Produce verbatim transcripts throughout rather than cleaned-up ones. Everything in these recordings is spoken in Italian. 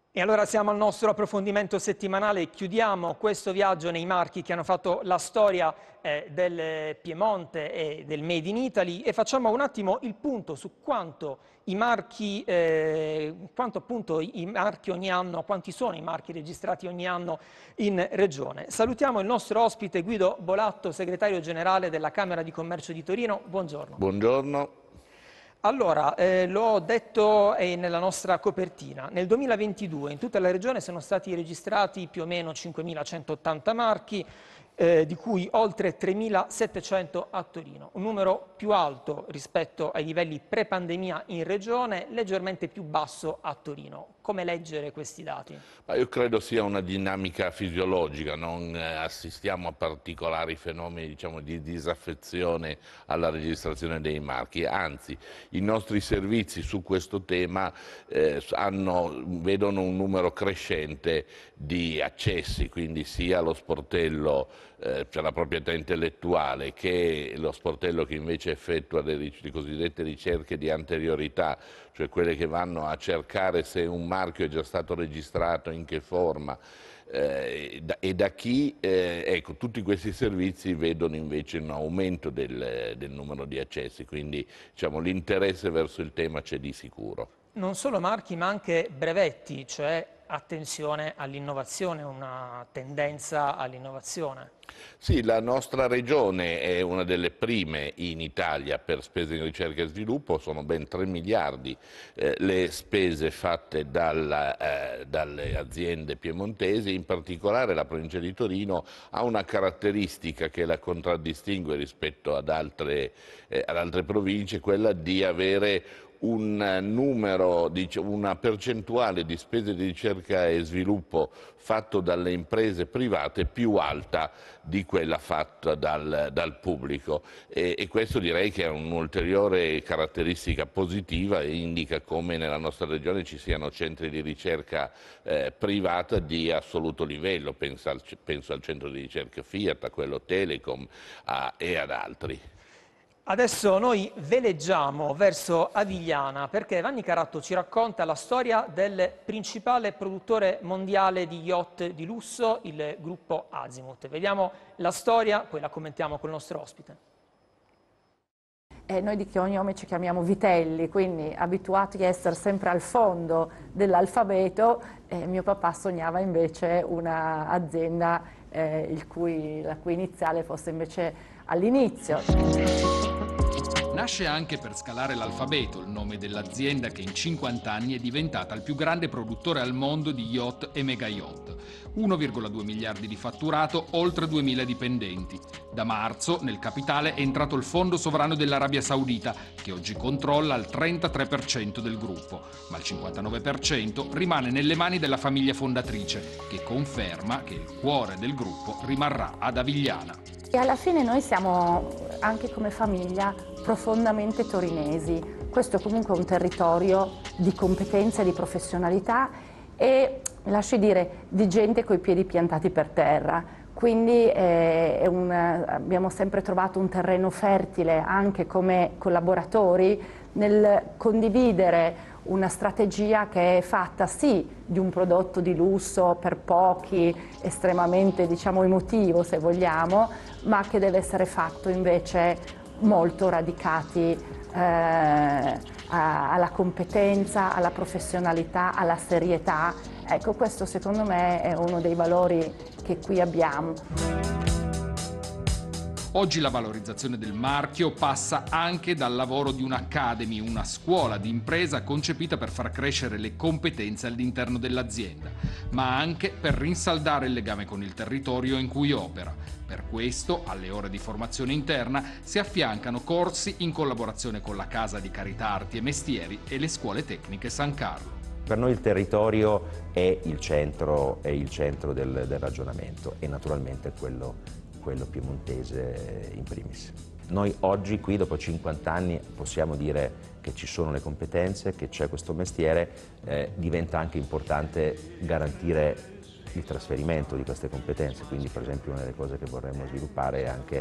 E allora siamo al nostro approfondimento settimanale, chiudiamo questo viaggio nei marchi che hanno fatto la storia eh, del Piemonte e del Made in Italy e facciamo un attimo il punto su quanto i marchi, eh, quanto appunto i marchi ogni anno, quanti sono i marchi registrati ogni anno in regione. Salutiamo il nostro ospite Guido Bolatto, segretario generale della Camera di Commercio di Torino. Buongiorno. Buongiorno. Allora, eh, l'ho detto eh, nella nostra copertina, nel duemilaventidue in tutta la regione sono stati registrati più o meno cinquemilacentottanta marchi, eh, di cui oltre tremilasettecento a Torino, un numero più alto rispetto ai livelli pre-pandemia in regione, leggermente più basso a Torino. Come leggere questi dati? Ma io credo sia una dinamica fisiologica, non eh, assistiamo a particolari fenomeni, diciamo, di disaffezione alla registrazione dei marchi, anzi i nostri servizi su questo tema eh, hanno, vedono un numero crescente di accessi, quindi sia lo sportello eh, per la proprietà intellettuale che lo sportello che invece effettua le, le cosiddette ricerche di anteriorità, cioè quelle che vanno a cercare se un marchio è già stato registrato, in che forma eh, e da chi, eh, ecco, tutti questi servizi vedono invece un aumento del, del numero di accessi, quindi diciamo, l'interesse verso il tema c'è di sicuro. Non solo marchi ma anche brevetti, cioè attenzione all'innovazione, una tendenza all'innovazione. Sì, la nostra regione è una delle prime in Italia per spese in ricerca e sviluppo, sono ben tre miliardi eh, le spese fatte dalla, eh, dalle aziende piemontesi, in particolare la provincia di Torino ha una caratteristica che la contraddistingue rispetto ad altre, eh, ad altre province, quella di avere un numero, una percentuale di spese di ricerca e sviluppo fatto dalle imprese private più alta di quella fatta dal, dal pubblico e, e questo direi che è un'ulteriore caratteristica positiva e indica come nella nostra regione ci siano centri di ricerca eh, privata di assoluto livello, penso al, penso al centro di ricerca Fiat, a quello Telecom a, e ad altri. Adesso noi veleggiamo verso Avigliana perché Vanni Caratto ci racconta la storia del principale produttore mondiale di yacht di lusso, il gruppo Azimut. Vediamo la storia, poi la commentiamo col nostro ospite. E noi di cognome ci chiamiamo Vitelli, quindi abituati a essere sempre al fondo dell'alfabeto, eh, mio papà sognava invece un'azienda eh, il cui, la cui iniziale fosse invece all'inizio. Nasce anche per scalare l'alfabeto, il nome dell'azienda che in cinquanta anni è diventata il più grande produttore al mondo di yacht e mega yacht. uno virgola due miliardi di fatturato, oltre duemila dipendenti. Da marzo nel capitale è entrato il fondo sovrano dell'Arabia Saudita, che oggi controlla il trentatré per cento del gruppo, ma il cinquantanove per cento rimane nelle mani della famiglia fondatrice, che conferma che il cuore del gruppo rimarrà ad Avigliana. E alla fine noi siamo, anche come famiglia, profondamente torinesi. Questo è comunque un territorio di competenza e di professionalità e, mi lasci dire, di gente coi piedi piantati per terra. Quindi eh, è un, abbiamo sempre trovato un terreno fertile anche come collaboratori nel condividere una strategia che è fatta sì di un prodotto di lusso per pochi, estremamente diciamo emotivo se vogliamo, ma che deve essere fatto invece molto radicati eh, a, alla competenza, alla professionalità, alla serietà. Ecco, questo secondo me è uno dei valori che qui abbiamo. Oggi la valorizzazione del marchio passa anche dal lavoro di un'academy, una scuola di impresa concepita per far crescere le competenze all'interno dell'azienda, ma anche per rinsaldare il legame con il territorio in cui opera. Per questo, alle ore di formazione interna, si affiancano corsi in collaborazione con la Casa di Carità Arti e Mestieri e le scuole tecniche San Carlo. Per noi il territorio è il centro, è il centro del, del ragionamento e naturalmente quello quello piemontese in primis. Noi oggi qui dopo cinquanta anni possiamo dire che ci sono le competenze, che c'è questo mestiere, eh, diventa anche importante garantire il trasferimento di queste competenze, quindi per esempio una delle cose che vorremmo sviluppare è anche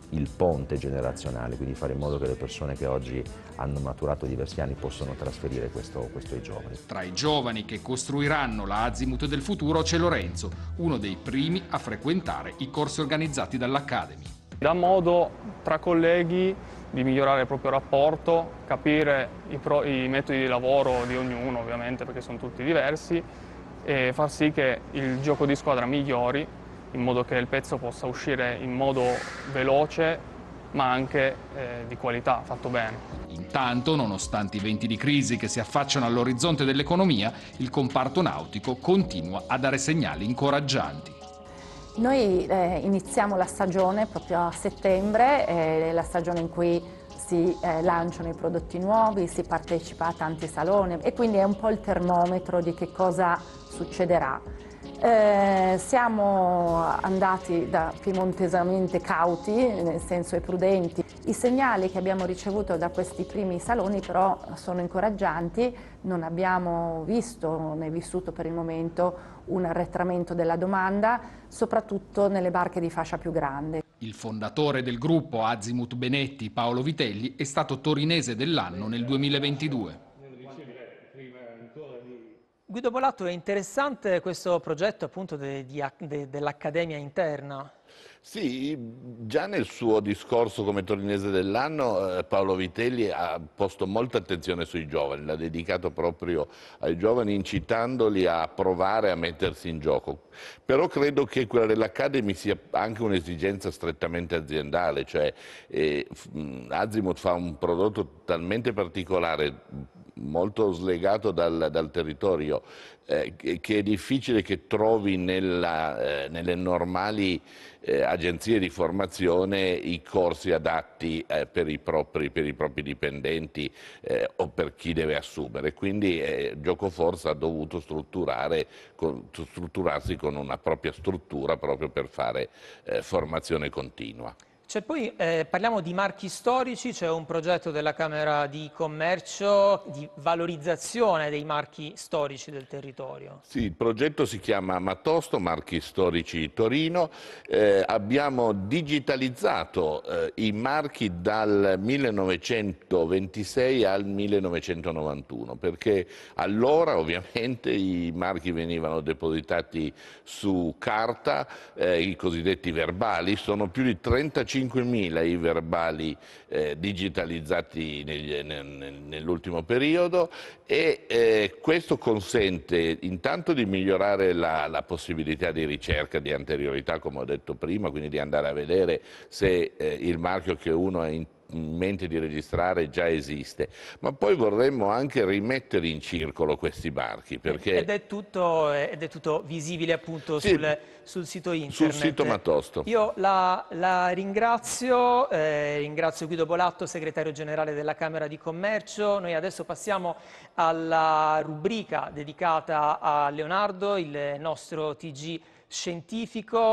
il ponte generazionale, quindi fare in modo che le persone che oggi hanno maturato diversi anni possano trasferire questo, questo ai giovani. Tra i giovani che costruiranno la Azimut del futuro c'è Lorenzo, uno dei primi a frequentare i corsi organizzati dall'Academy. Dà modo tra colleghi di migliorare il proprio rapporto, capire i, pro, i metodi di lavoro di ognuno ovviamente perché sono tutti diversi e far sì che il gioco di squadra migliori in modo che il pezzo possa uscire in modo veloce ma anche eh, di qualità, fatto bene. Intanto, nonostante i venti di crisi che si affacciano all'orizzonte dell'economia, il comparto nautico continua a dare segnali incoraggianti. Noi eh, iniziamo la stagione proprio a settembre, è la stagione in cui si eh, lanciano i prodotti nuovi, si partecipa a tanti saloni e quindi è un po' il termometro di che cosa succederà. Eh, siamo andati da piemontesamente cauti, nel senso e prudenti. I segnali che abbiamo ricevuto da questi primi saloni però sono incoraggianti, non abbiamo visto né vissuto per il momento un arretramento della domanda, soprattutto nelle barche di fascia più grande. Il fondatore del gruppo Azimut Benetti, Paolo Vitelli, è stato torinese dell'anno nel duemilaventidue. Guido Bolatto, è interessante questo progetto appunto de, de, de, dell'Accademia interna. Sì, già nel suo discorso come torinese dell'anno eh, Paolo Vitelli ha posto molta attenzione sui giovani, l'ha dedicato proprio ai giovani incitandoli a provare a mettersi in gioco. Però credo che quella dell'Academy sia anche un'esigenza strettamente aziendale, cioè eh, Azimut fa un prodotto talmente particolare, molto slegato dal, dal territorio, eh, che è difficile che trovi nella, eh, nelle normali eh, agenzie di formazione i corsi adatti eh, per, i propri, per i propri dipendenti eh, o per chi deve assumere. Quindi eh, Giocoforza ha dovuto strutturare, con, strutturarsi con una propria struttura proprio per fare eh, formazione continua. C'è poi, eh, parliamo di marchi storici, c'è un progetto della Camera di Commercio di valorizzazione dei marchi storici del territorio. Sì, il progetto si chiama Matosto, Marchi Storici Torino. Eh, abbiamo digitalizzato eh, i marchi dal millenovecentoventisei al millenovecentonovantuno, perché allora ovviamente i marchi venivano depositati su carta, eh, i cosiddetti verbali, sono più di trentacinquemila i verbali eh, digitalizzati negli, nel, nell'ultimo periodo e eh, questo consente intanto di migliorare la, la possibilità di ricerca di anteriorità, come ho detto prima, quindi di andare a vedere se eh, il marchio che uno è in in mente di registrare già esiste, ma poi vorremmo anche rimettere in circolo questi marchi perché... ed, è tutto, ed è tutto visibile appunto sì, sul, sul sito internet. Sul sito Matosto. Io la, la ringrazio, eh, ringrazio Guido Bolatto, segretario generale della Camera di Commercio. Noi adesso passiamo alla rubrica dedicata a Leonardo, il nostro T G scientifico.